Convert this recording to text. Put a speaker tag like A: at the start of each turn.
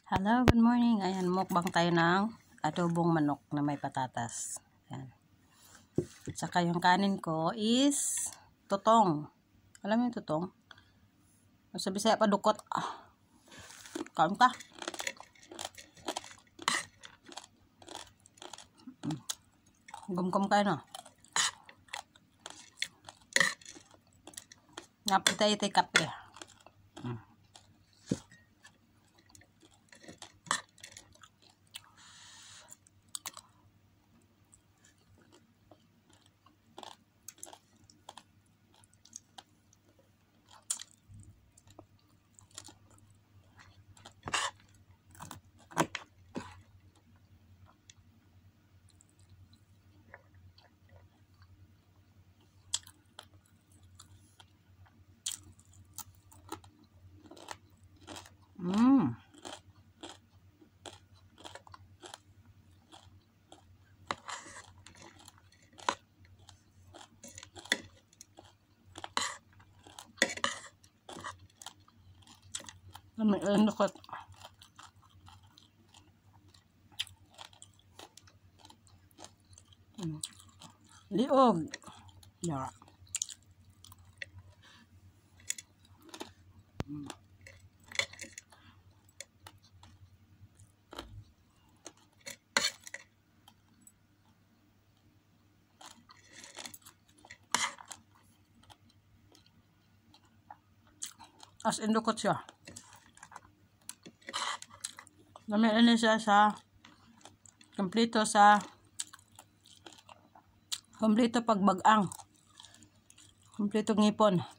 A: Hello, good morning. Ayan, mukbang tayo ng adobong manok na may patatas. Ayan. Saka yung kanin ko is tutong. Alam mo yung tutong? Sa Bisaya pa dukot. Kain ka. Gum-gum kayo no. Napitay ito kape. May endokot. Liog. Yeah. As endokot siya. Gamit na siya sa kompleto pagbagang. Kompleto ngipon.